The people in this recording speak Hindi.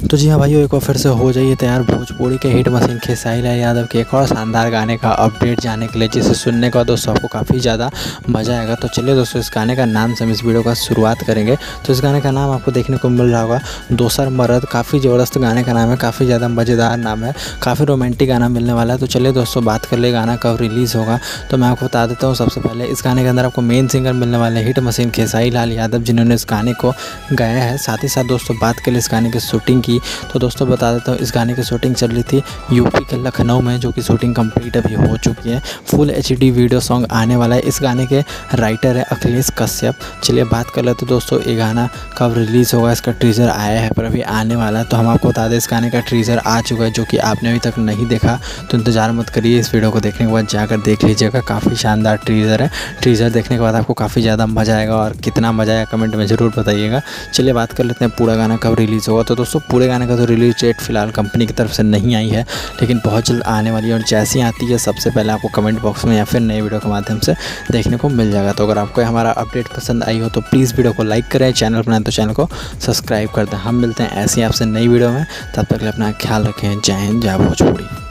तो जी हाँ भाइयों, एक बार फिर से हो जाइए तैयार भोजपुरी के हिट मशीन खेसारी लाल यादव के एक और शानदार गाने का अपडेट जाने के लिए, जिसे सुनने का दोस्तों आपको काफ़ी ज़्यादा मज़ा आएगा। तो चलिए दोस्तों, इस गाने का नाम से हम इस वीडियो का शुरुआत करेंगे। तो इस गाने का नाम आपको देखने को मिल रहा होगा दोसर मर्द। काफ़ी ज़बरदस्त गाने का नाम है, काफ़ी ज़्यादा मज़ेदार नाम है, काफ़ी रोमांटिक गाना मिलने वाला है। तो चलिए दोस्तों, बात कर ले गाना कब रिलीज़ होगा। तो मैं आपको बता देता हूँ, सबसे पहले इस गाने के अंदर आपको मेन सिंगर मिलने वाले हिट मशीन खेसारी लाल यादव, जिन्होंने इस गाने को गाया है। साथ ही साथ दोस्तों, बात कर ले इस गाने की शूटिंग की, तो दोस्तों बता देता हूँ, इस गाने की शूटिंग चल रही थी यूपी के लखनऊ में, जो कि शूटिंग कंप्लीट अभी हो चुकी है। फुल HD वीडियो सॉन्ग आने वाला है। इस गाने के राइटर है अखिलेश कश्यप। चलिए बात कर लेते दोस्तों, ये गाना कब रिलीज़ होगा। इसका टीज़र आया है पर अभी आने वाला है। तो हम आपको बता दें, इस गाने का टीज़र आ चुका है, जो कि आपने अभी तक नहीं देखा तो इंतज़ार मत करिए, इस वीडियो को देखने के बाद जाकर देख लीजिएगा। काफ़ी शानदार टीज़र है। टीज़र देखने के बाद आपको काफ़ी ज़्यादा मज़ा आएगा, और कितना मज़ा आया कमेंट में ज़रूर बताइएगा। चलिए बात कर लेते हैं पूरा गाना कब रिलीज़ होगा। तो दोस्तों, पूरे गाने का तो रिलीज डेट फिलहाल कंपनी की तरफ से नहीं आई है, लेकिन बहुत जल्द आने वाली है, और जैसी आती है सबसे पहले आपको कमेंट बॉक्स में या फिर नए वीडियो के माध्यम से देखने को मिल जाएगा। तो अगर आपको हमारा अपडेट पसंद आई हो तो प्लीज़ वीडियो को लाइक करें, चैनल बनाएं तो चैनल को सब्सक्राइब कर दें। हम मिलते हैं ऐसी आपसे नई वीडियो में, तब तक के लिए अपना ख्याल रखें। जय हिंद, जय भोजपुरी।